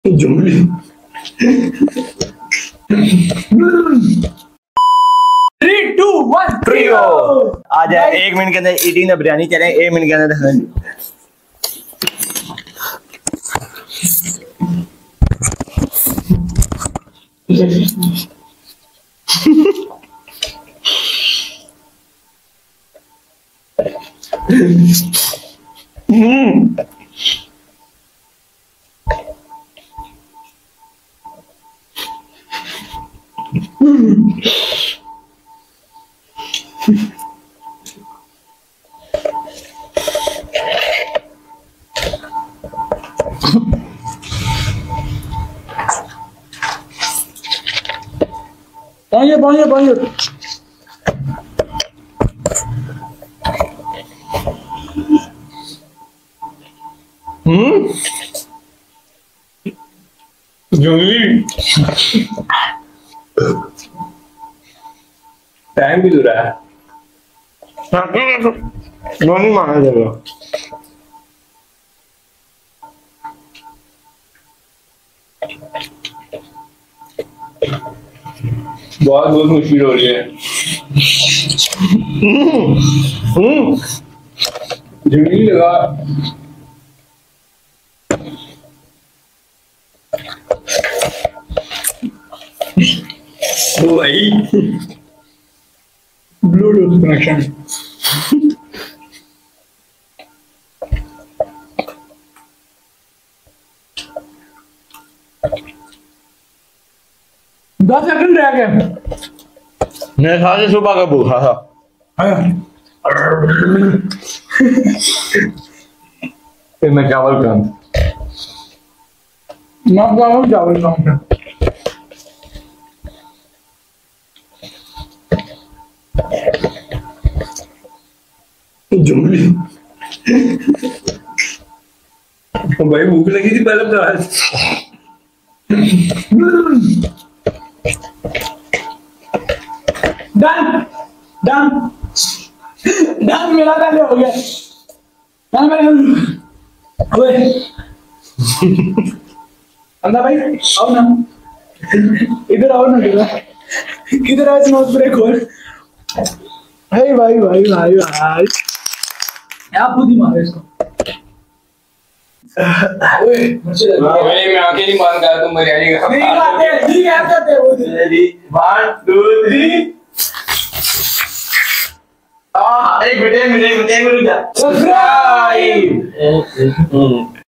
जुमली। 3, 2, 1 trio. आ जाए 1 minute के अंदर ईटिंग द बिरयानी चले 1 मिनट के अंदर। पानी जुमली। टाइम भी दूर है। नहीं माना चलो। बहुत मुश्किल हो रही है। जुमली लगा। ओ भाई ब्लूटूथ कनेक्शन। दस सेकंड रह गए। मेरे ख्याल से सुबह का भूखा था। फिर मैं चावल खाऊं। चावल खाऊंगा। जुमली। भाई भूख लगी थी पहले तो आज। डन डन डन मेरा पहले हो गया। डन मेरे ओए अंदा भाई आओ ना, इधर आओ ना, किधर आओ, स्नोज ब्रेक खोल। भाई भाई भाई भाई भाई आप खुद ही मारो इसको। भाई मैं आके नहीं मान रहा तुम बिरयानी का। नहीं खाते, नहीं खाते वो। रेडी 1 2 3। एक मिनट जा। सब्सक्राइब।